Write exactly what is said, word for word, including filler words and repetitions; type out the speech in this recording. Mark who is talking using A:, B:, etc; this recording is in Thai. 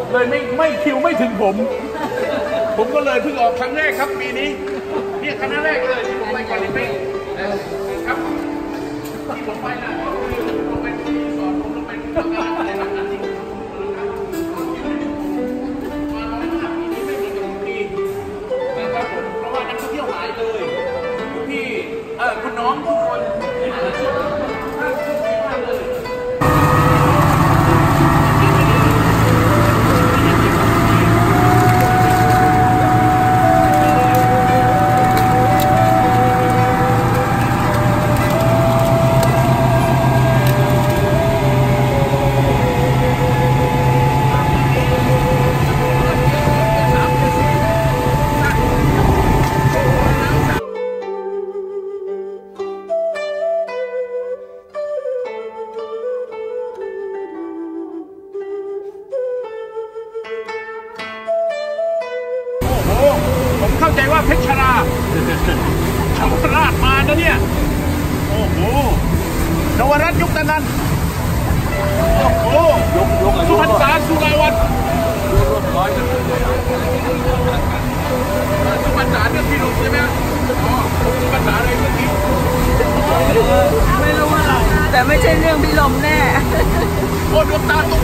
A: เลยไม่ไม่คิวไม่ถึงผมผมก็เลยเพิ่งออกครั้งแรกครับปีนี้นี่ครั้งแรกเลยที่ผมไปเกาหลีไปครับที่ผมไปนะผมไปที่สอนผมไปที่ทำงานอะไรแบบนั้นจริงมาน้อยมากปีนี้ไม่เหมือนกับทุกปีนะครับผมเพราะว่านักท่องเที่ยวหายเลยพี่เออคุณน้องทุกคนนี่อาจจะช่วยมากเลย เข้าใจว่าเพชรชราชาวราชมานะเนี่ยโอ้โหนวรัตน์ยุคนั้นโอ้โหสุพรรณษาสุราวัตรสุพรรณษาเนี่ยพี่หนุ่มใช่ไหมอ๋อสุพรรณษาอะไรเมื่อกี้
B: ไม่รู้อะไรแต่ไม่ใช่เรื่องพี่ลมแน่
A: โอ้ดวงตาโต